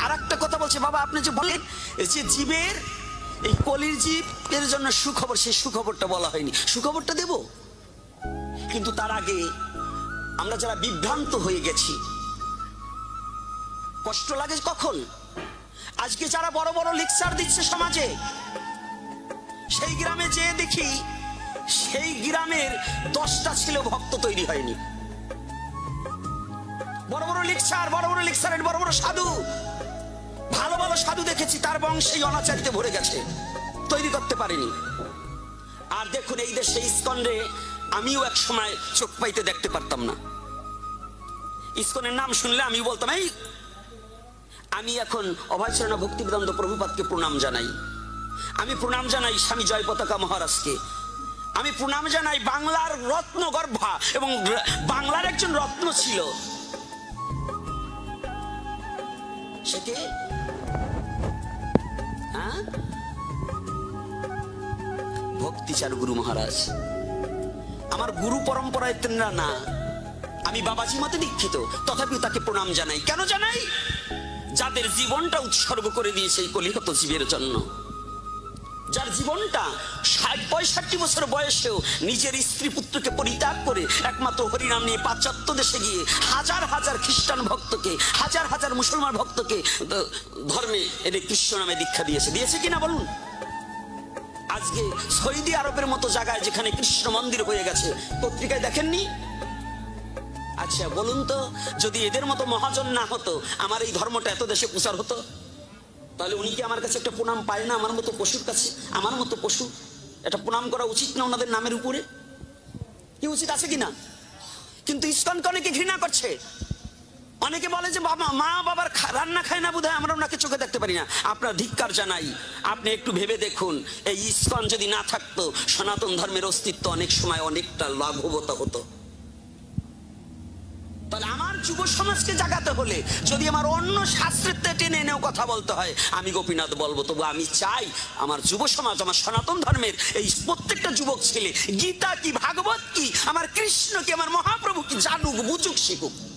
আর একটা কথা বলছে, বাবা আপনি যে বলেন যে জীবের এই কলির জীব এর জন্য সুখবর, সেই সুখবরটা বলা হয়নি। সুখবরটা দেব, কিন্তু তার আগে আমরা যারা বিভ্রান্ত হয়ে গেছি, কষ্ট লাগে কখন? আজকে যারা বড় বড় লেকচার দিচ্ছে সমাজে, সেই গ্রামে যেয়ে দেখি সেই গ্রামের 10টা ছিল ভক্ত তৈরি হয়নি। বড় বড় লেকচার, বড় বড় লেকচারের বড় বড় সাধু, ভালো ভালো সাধু দেখেছি, তার বংশেই অনাচারিতে ভরে গেছে, তৈরি করতে পারেনি। আর দেখুন এই দেশে ইসকনে আমিও এক সময় চোখ পাইতে দেখতে পারতাম না। ইসকনের নাম শুনলে আমি বলতাম এই, আমি এখন অভয়চরণ ভক্তিবেদান্ত প্রভুপাদকে প্রণাম জানাই, আমি প্রণাম জানাই স্বামী জয় পতাকা মহারাজকে, আমি প্রণাম জানাই বাংলার রত্ন গর্ভা এবং বাংলার একজন রত্ন ছিল, সে কে? ভক্তিচার গুরু মহারাজ। আমার গুরু পরম্পরায় তেনরা না, আমি বাবাজি মতে দীক্ষিত, তথাপিও তাকে প্রণাম জানাই। কেন জানাই? যাদের জীবনটা উৎসর্গ করে দিয়েছে এই কলিহত জীবের জন্য, যার জীবনটা ৬০-৬৫ বছর বয়সেও নিজের স্ত্রী পুত্রকে পরিত্যাগ করে একমাত্র হরিনাম নিয়ে পাশ্চাত্য দেশে গিয়ে হাজার হাজার খ্রিস্টান ভক্তকে, হাজার হাজার মুসলমান ভক্তকে ধর্মে এদের কৃষ্ণ নামে দীক্ষা দিয়েছে কিনা বলুন? আজকে সৌদি আরবের মতো জায়গায় যেখানে কৃষ্ণ মন্দির হয়ে গেছে, পত্রিকায় দেখেননি? আচ্ছা বলুন তো, যদি এদের মতো মহাজন না হতো, আমার এই ধর্মটা এত দেশে প্রচার হতো? তাহলে উনি কি আমার কাছে একটা প্রণাম পায় না? আমার মতো পশুর কাছে, আমার মতো পশু এটা প্রণাম করা উচিত না ওনাদের নামের উপরে? কি উচিত আছে কিনা? কিন্তু ইসকনকে অনেকে ঘৃণা করছে, অনেকে বলে যে বাবা মা বাবার রান্না খায় না বোধহয়, আমরা ওনাকে চোখে দেখতে পারি না। আপনার ধিক্কার জানাই, আপনি একটু ভেবে দেখুন, এই ইসকন যদি না থাকতো, সনাতন ধর্মের অস্তিত্ব অনেক সময় অনেকটা লাঘবত হতো। তাহলে আমার যুব সমাজকে জাগাতে হলে যদি আমার অন্য শাস্ত্রের টেনে এনেও কথা বলতে হয়, আমি গোপীনাথ বলবো, তবু আমি চাই আমার যুব সমাজ, আমার সনাতন ধর্মের এই প্রত্যেকটা যুবক ছেলে গীতা কি, ভাগবত কি, আমার কৃষ্ণ কি, আমার মহাপ্রভু কি জানুক, বুঝুক, শিখুক।